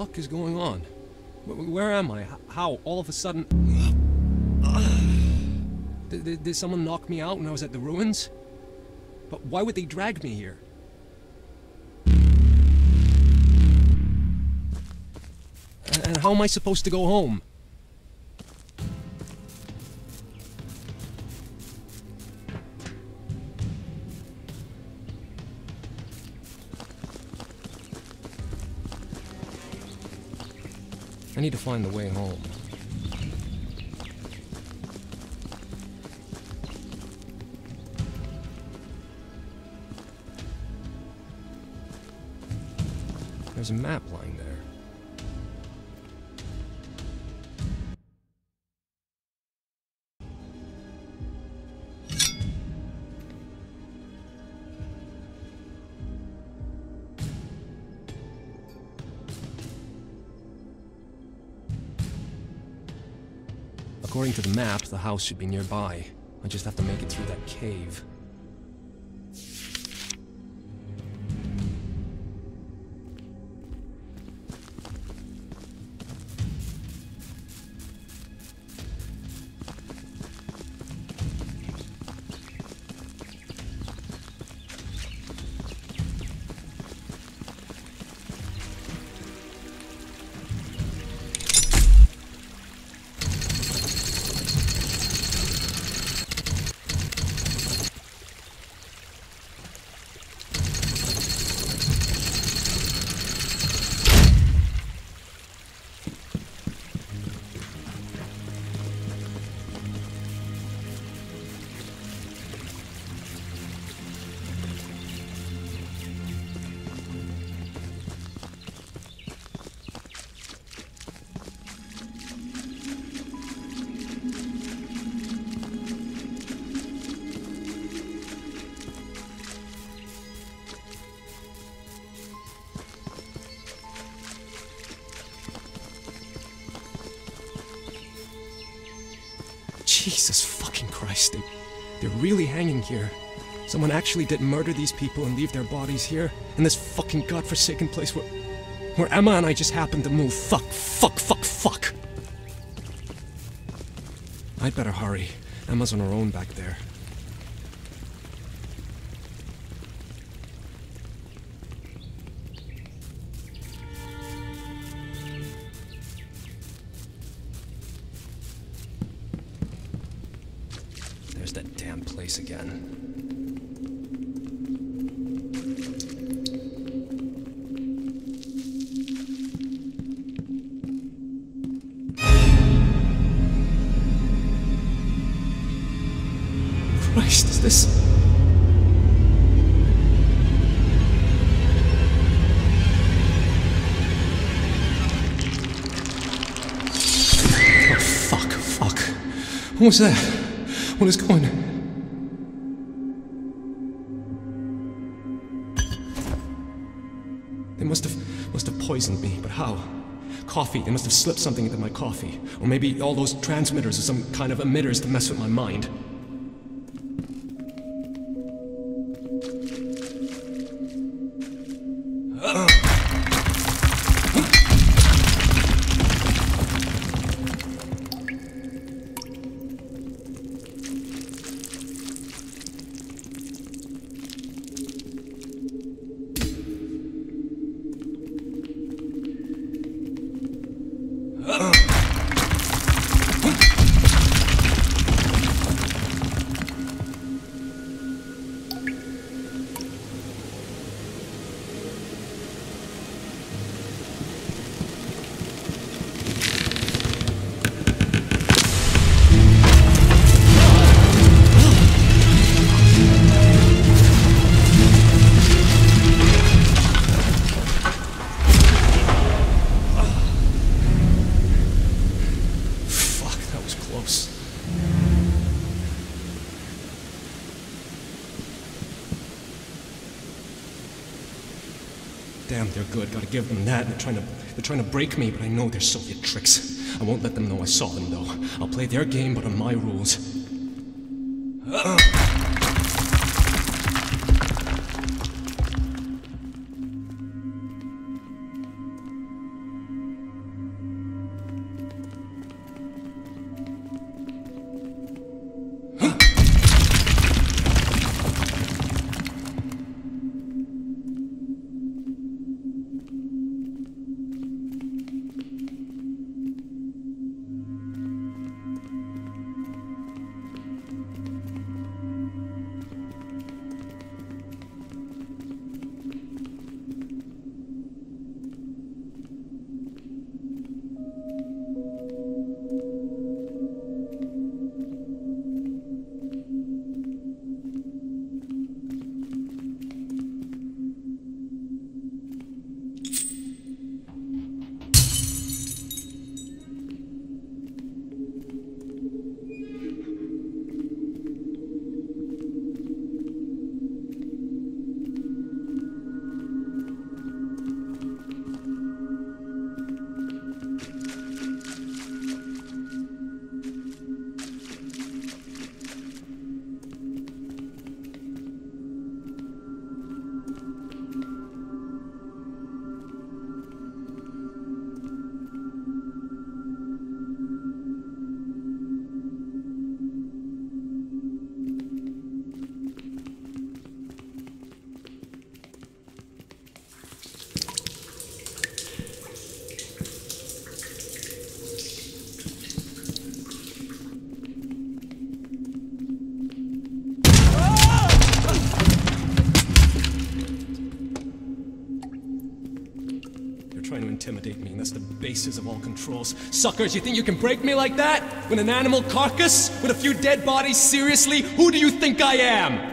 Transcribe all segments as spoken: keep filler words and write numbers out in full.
fuck is going on? W where am I? H how? All of a sudden... Did, did, did someone knock me out when I was at the ruins? But why would they drag me here? And, and how am I supposed to go home? I need to find the way home. There's a map lying there. According to the map, the house should be nearby. I just have to make it through that cave. Jesus fucking Christ, they, they're really hanging here. Someone actually did murder these people and leave their bodies here, in this fucking godforsaken place where, where Emma and I just happened to move. Fuck, fuck, fuck, fuck. I'd better hurry. Emma's on her own back there. There's that damn place again. Christ, is this... Oh, fuck, fuck. What was that? What is going on? They must have must have poisoned me, but how? Coffee, they must have slipped something into my coffee. Or maybe all those transmitters or some kind of emitters to mess with my mind. Damn, they're good. Gotta give them that. They're trying to, they're trying to break me, but I know they're Soviet tricks. I won't let them know I saw them, though. I'll play their game, but on my rules. Uh. intimidate me, and that's the basis of all controls. Suckers, you think you can break me like that? With an animal carcass? With a few dead bodies? Seriously? Who do you think I am?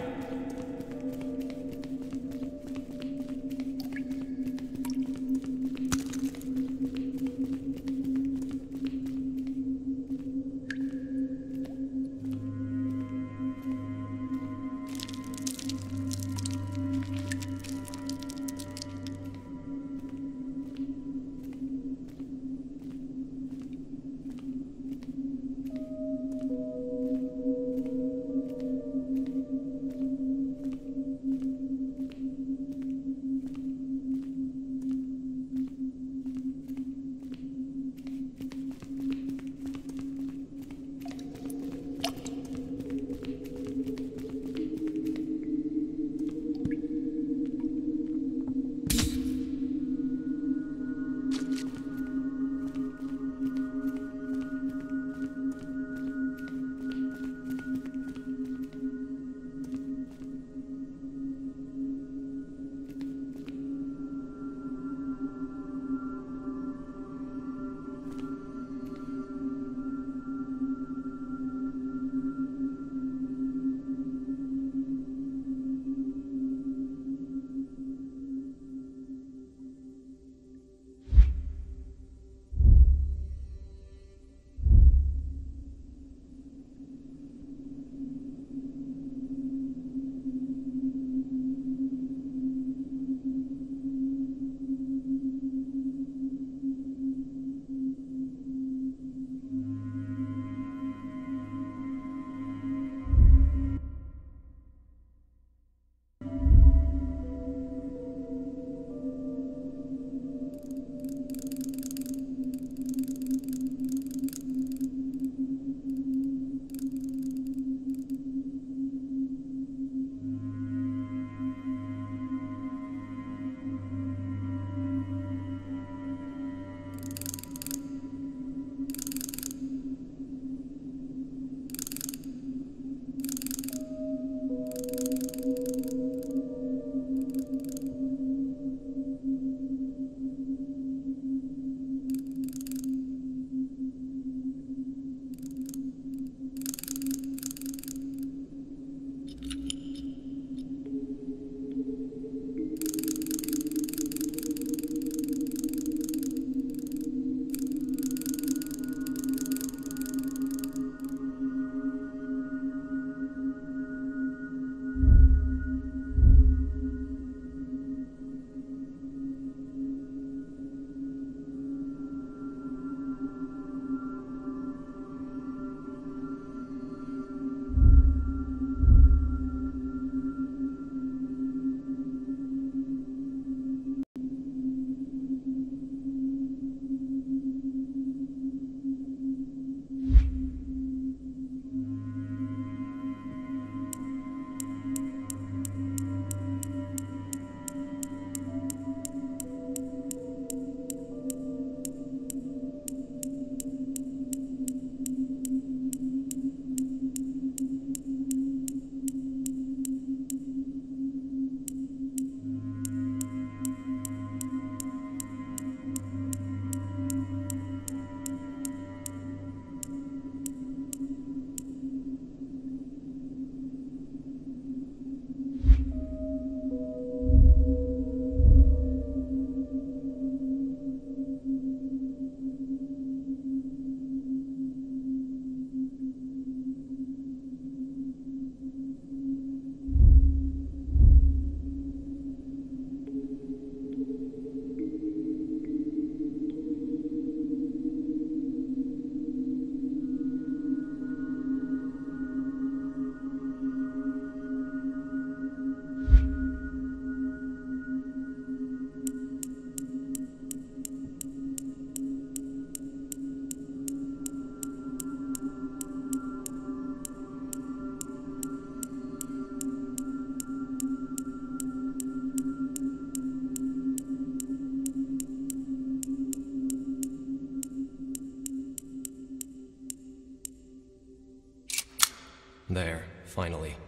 There, finally.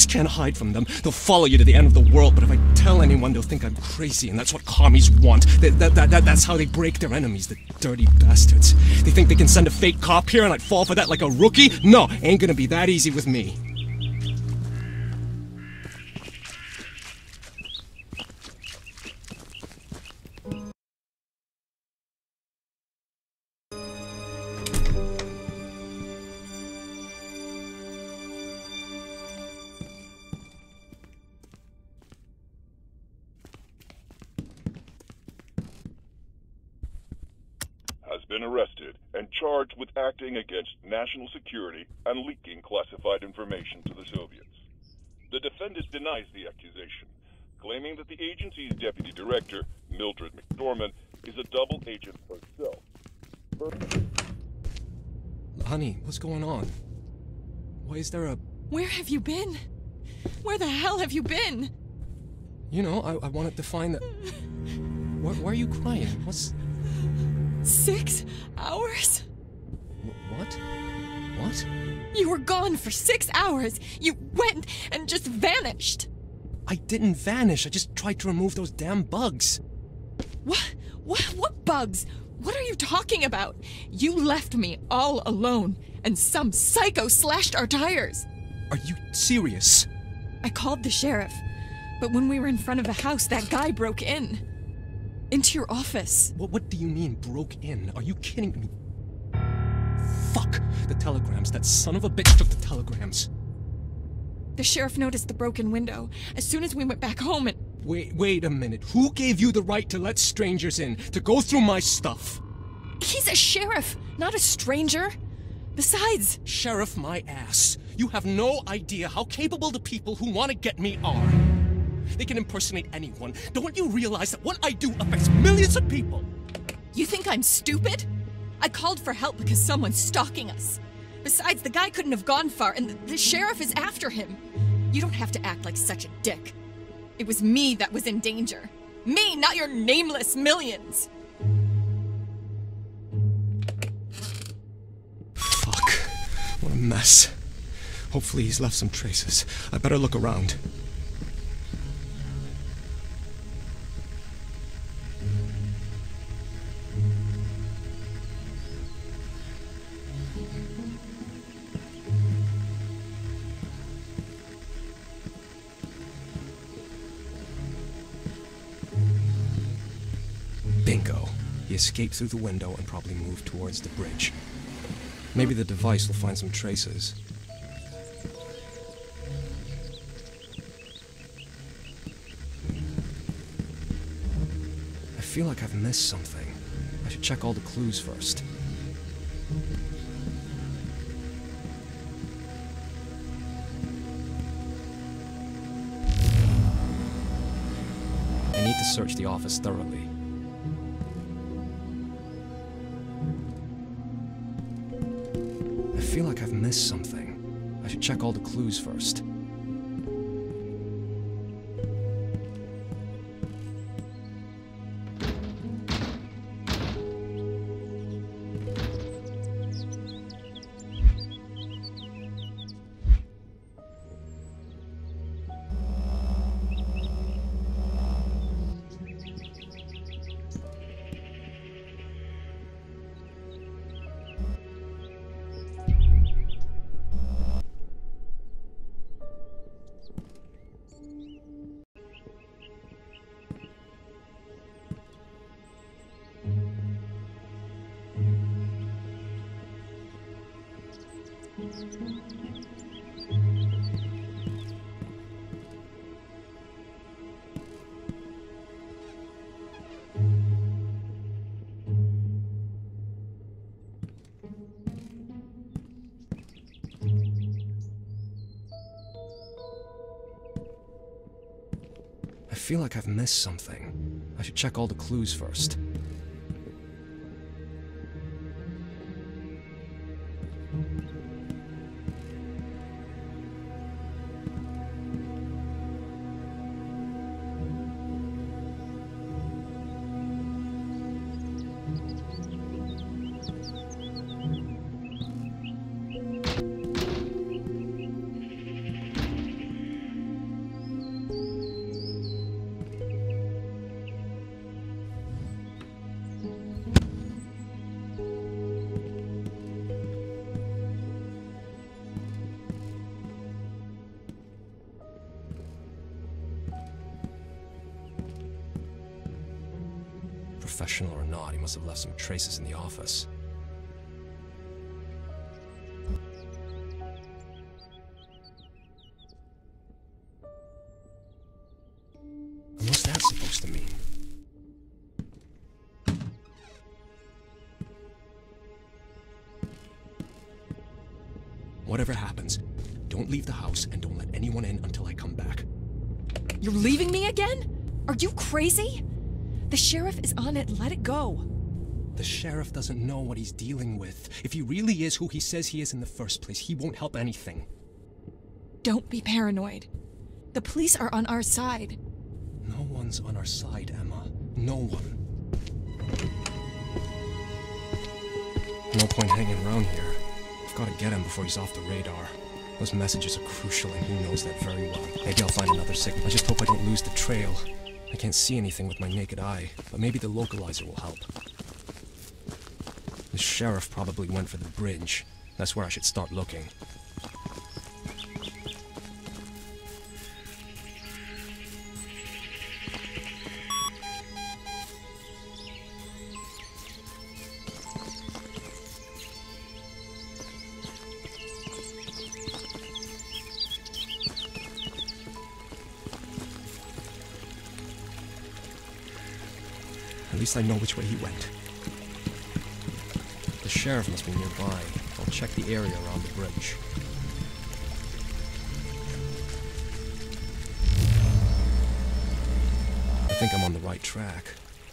can't hide from them. They'll follow you to the end of the world, but if I tell anyone, they'll think I'm crazy, and that's what commies want. That, that, that, that, that's how they break their enemies, the dirty bastards. They think they can send a fake cop here and I'd fall for that like a rookie? No, ain't gonna be that easy with me. Has been arrested and charged with acting against national security and leaking classified information to the Soviets. The defendant denies the accusation, claiming that the agency's deputy director, Mildred McDormand, is a double agent herself. Honey, what's going on? Why is there a... Where have you been? Where the hell have you been? You know, I, I wanted to find the... Why, why are you crying? What's... Six hours? Wh- What? What? You were gone for six hours. You went and just vanished. I didn't vanish. I just tried to remove those damn bugs. What? What? What bugs? What are you talking about? You left me all alone, and some psycho slashed our tires. Are you serious? I called the sheriff, but when we were in front of the house, that guy broke in. Into your office. What, what do you mean, broke in? Are you kidding me? Fuck! The telegrams. That son of a bitch took the telegrams. The sheriff noticed the broken window as soon as we went back home and... Wait, wait a minute. Who gave you the right to let strangers in? To go through my stuff? He's a sheriff, not a stranger. Besides... Sheriff my ass. You have no idea how capable the people who want to get me are. They can impersonate anyone. Don't you realize that what I do affects millions of people? You think I'm stupid? I called for help because someone's stalking us. Besides, the guy couldn't have gone far, and the, the sheriff is after him. You don't have to act like such a dick. It was me that was in danger. Me, not your nameless millions. Fuck. What a mess. Hopefully he's left some traces. I better look around. Bingo. He escaped through the window and probably moved towards the bridge. Maybe the device will find some traces. I feel like I've missed something. I should check all the clues first. I need to search the office thoroughly. I feel like I've missed something. I should check all the clues first. I feel like I've missed something. I should check all the clues first. Professional or not, he must have left some traces in the office. And what's that supposed to mean? Whatever happens, don't leave the house and don't let anyone in until I come back. You're leaving me again? Are you crazy? The sheriff is on it. Let it go. The sheriff doesn't know what he's dealing with. If he really is who he says he is in the first place, he won't help anything. Don't be paranoid. The police are on our side. No one's on our side, Emma. No one. No point hanging around here. I've got to get him before he's off the radar. Those messages are crucial and he knows that very well. Maybe I'll find another signal. I just hope I don't lose the trail. I can't see anything with my naked eye, but maybe the localizer will help. The sheriff probably went for the bridge. That's where I should start looking. At least I know which way he went. The sheriff must be nearby. I'll check the area around the bridge. I think I'm on the right track.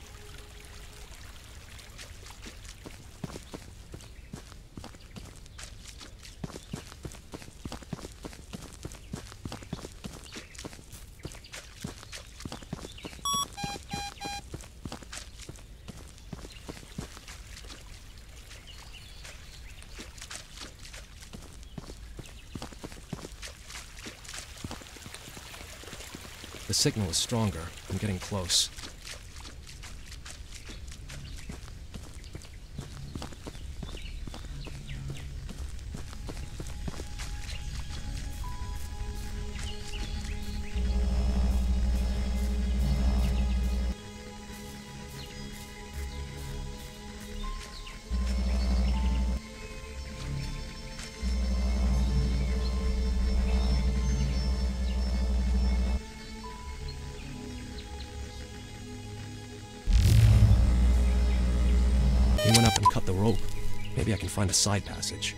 The signal is stronger. I'm getting close. He went up and cut the rope. Maybe I can find a side passage.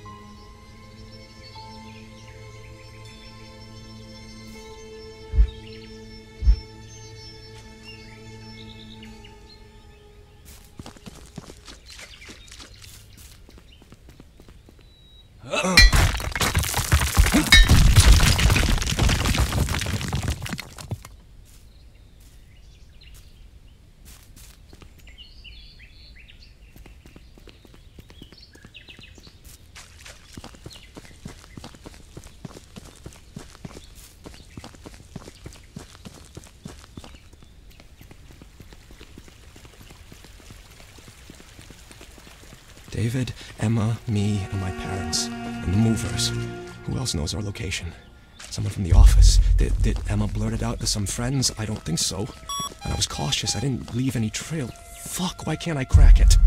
David, Emma, me, and my parents, and the movers. Who else knows our location? Someone from the office. Did, did Emma blurt it out to some friends? I don't think so. And I was cautious. I didn't leave any trail. Fuck, why can't I crack it?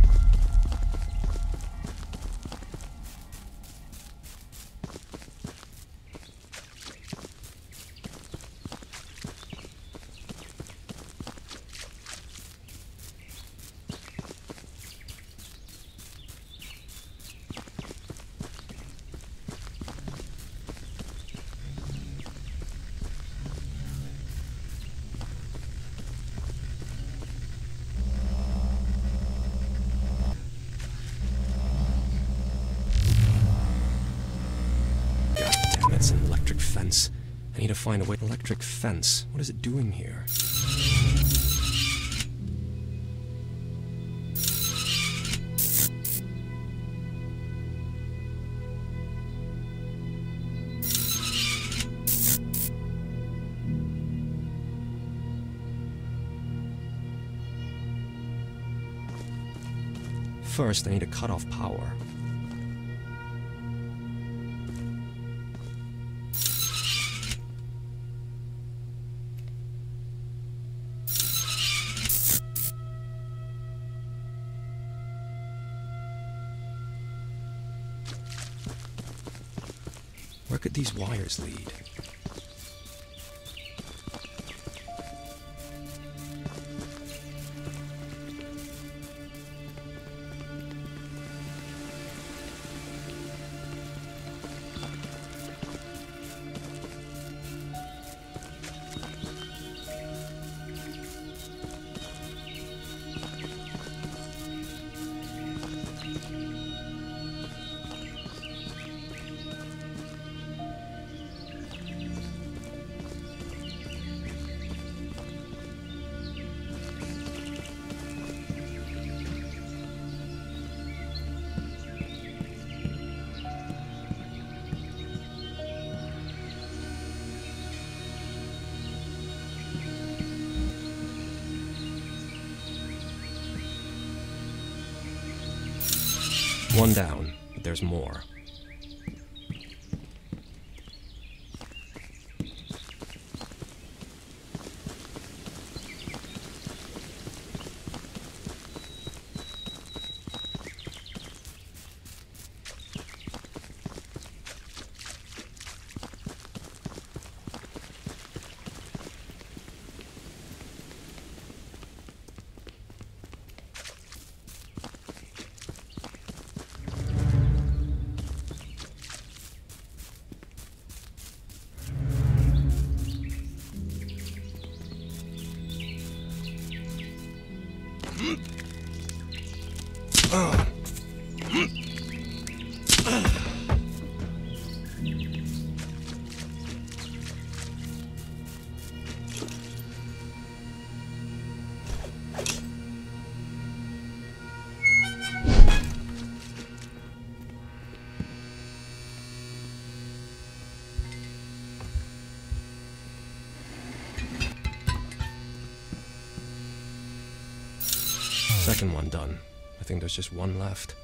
It's an electric fence. I need to find a way. Electric fence. What is it doing here? First, I need to cut off power. could these wires lead? One down, but there's more. Second one done. I think there's just one left.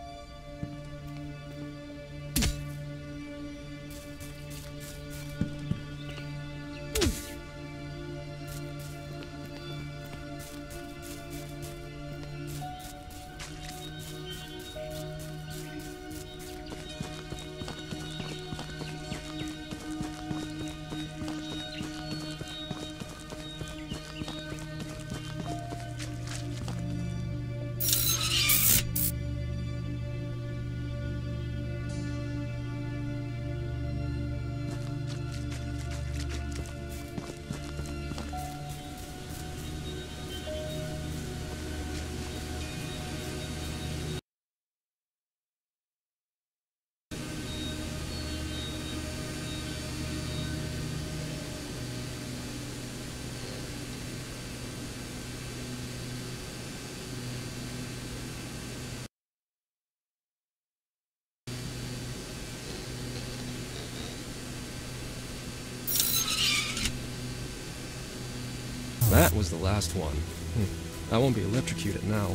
That was the last one. Hmm. I won't be electrocuted now.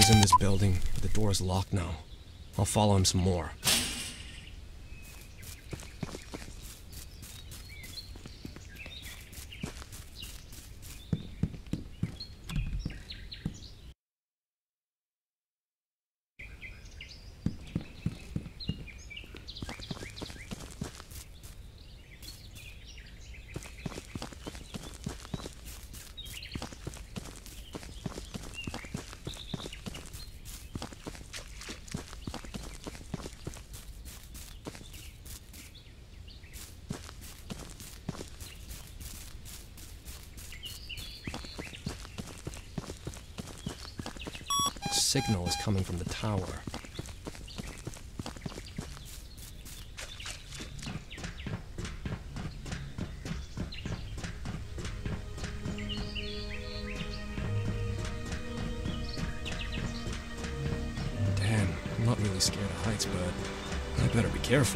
Someone's in this building, but the door is locked now. I'll follow him some more. Signal is coming from the tower. Damn, I'm not really scared of heights, but I better be careful.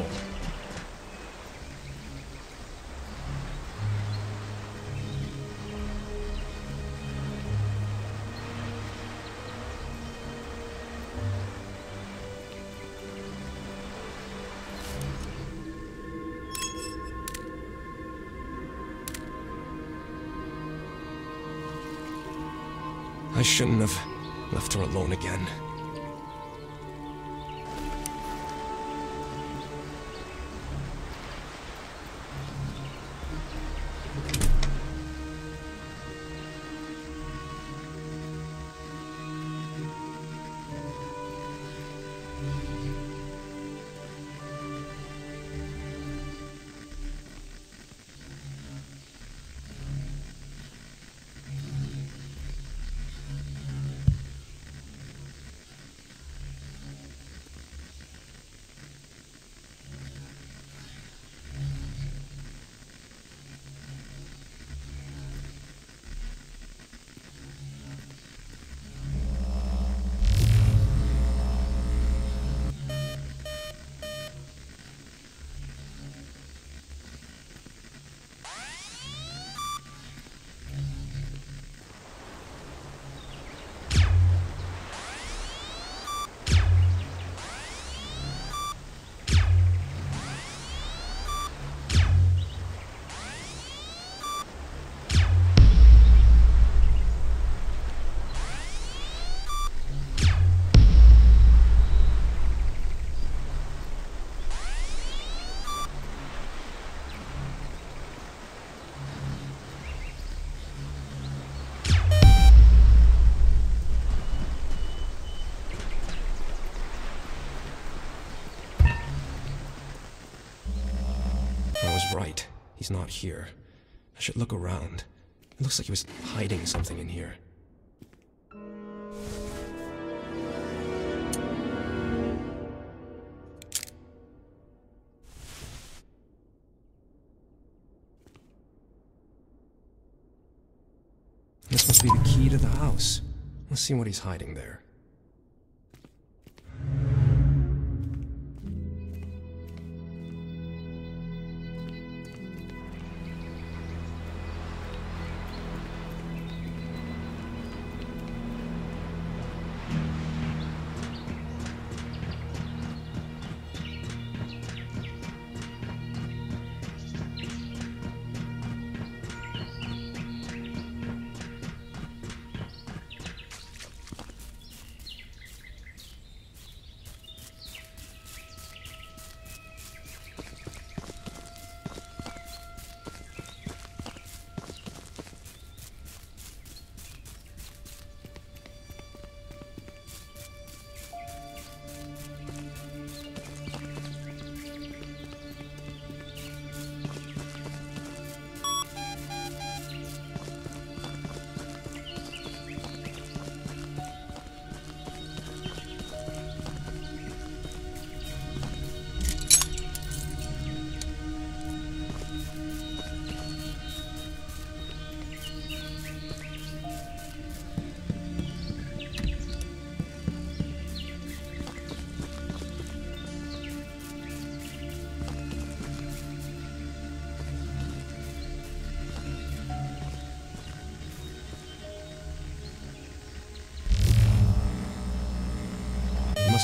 I shouldn't have left her alone again. Right. He's not here. I should look around. It looks like he was hiding something in here. This must be the key to the house. Let's see what he's hiding there.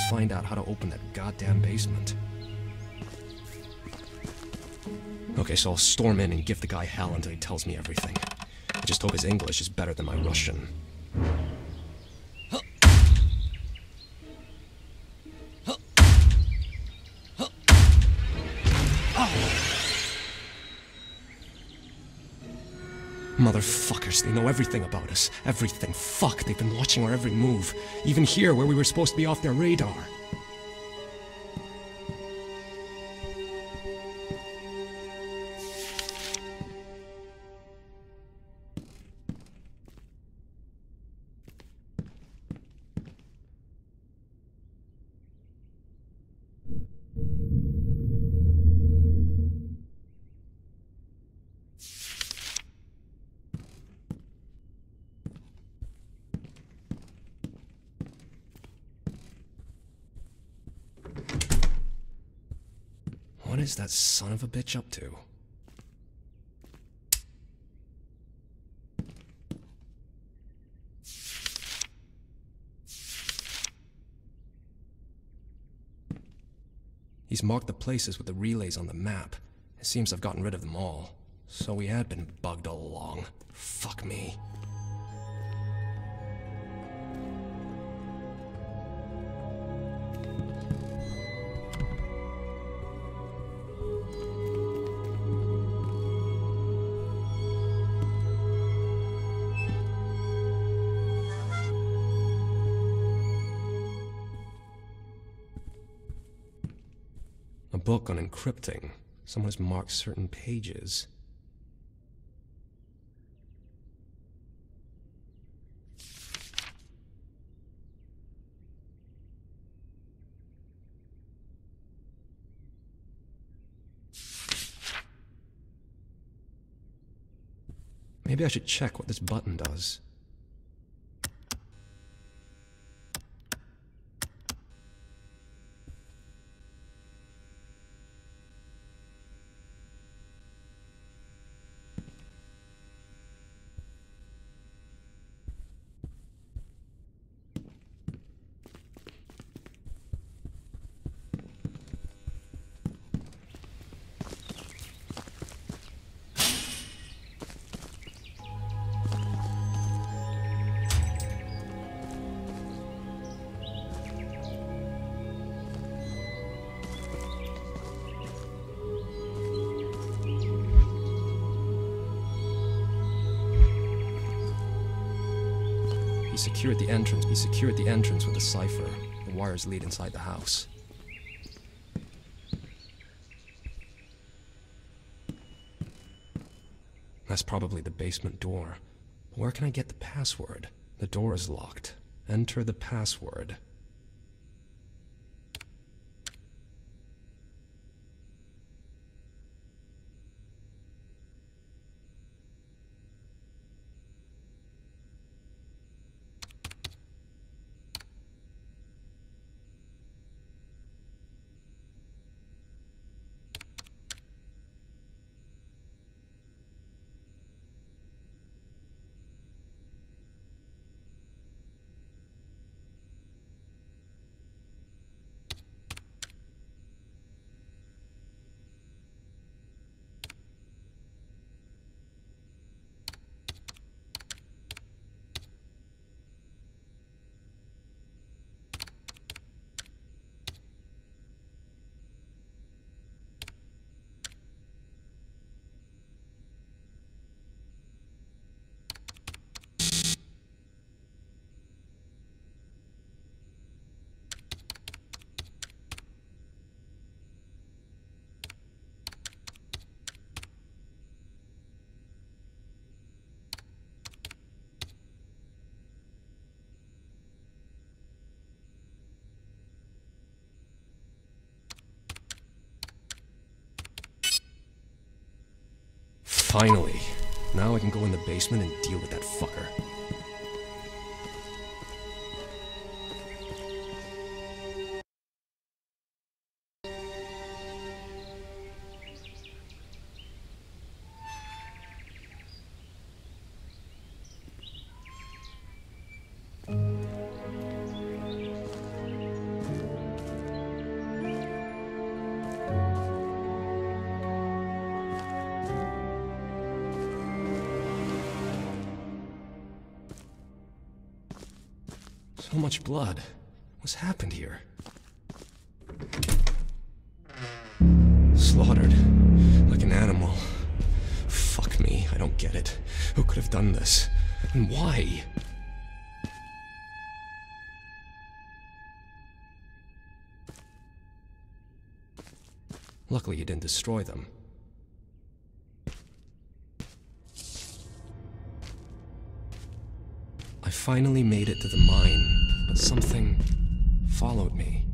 just find out how to open that goddamn basement. Okay, so I'll storm in and give the guy hell until he tells me everything. I just hope his English is better than my Russian. Motherfuckers, they know everything about us. Everything. Fuck, they've been watching our every move. Even here, where we were supposed to be off their radar. What is that son of a bitch up to? He's marked the places with the relays on the map. It seems I've gotten rid of them all. So we had been bugged all along. Fuck me. A book on encrypting. Someone has marked certain pages. Maybe I should check what this button does. He secured the entrance. He secured the entrance with a cipher. The wires lead inside the house. That's probably the basement door. Where can I get the password? The door is locked. Enter the password. Finally. Now I can go in the basement and deal with that fucker. So much blood. What's happened here? Slaughtered. Like an animal. Fuck me, I don't get it. Who could have done this? And why? Luckily you didn't destroy them. I finally made it to the mine, but something followed me.